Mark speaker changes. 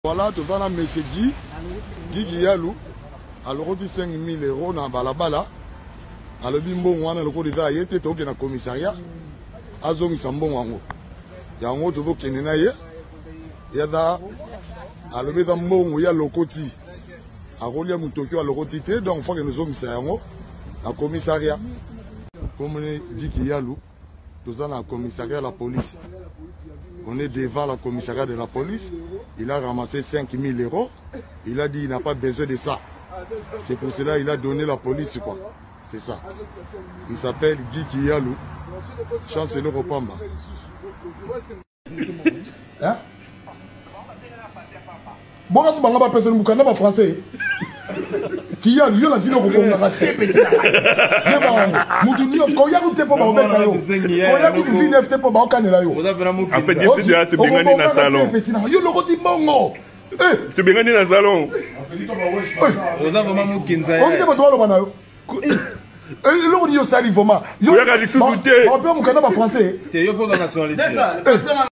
Speaker 1: Voilà, tout ça, là, M. Guy Giyalou, alors on dit 5 000 € dans Balabala. Alors, bimbo, on a le coup d'État, il était au commissariat. Azong, ils sont bons en haut. Il y a un autre qui est né. Il y a da. Alors, il y a un bon, il y a le côté. Alors, il y a un Tokyo à l'orotité, donc il faut que nous sommes dans le commissariat. Comme on dit Giyalou, tout ça dans le commissariat de la police. On est devant le commissariat de la police. Il a ramassé 5 000 €. Il a dit qu'il n'a pas besoin de ça. C'est pour cela qu'il a donné la police, quoi. C'est ça. Il s'appelle Guy Giyalou, chancelier Ropamba. Hein? Bon, là, c'est pas personne qui est français. Qui a lieu la ville au Congo, la tête petit. Moutouni, quand il y a un peu de quand il y a une fille nefte pour en fait, tu as te baigner dans le salon. Il y a le rôti mongo. Tu baignes dans le salon. On a vraiment Kinza. On dit pas toi le mana. Et l'on y a sali vraiment. Il y a des sous-boutés. On peut mon canard français. Tu es yo faut la nationalité.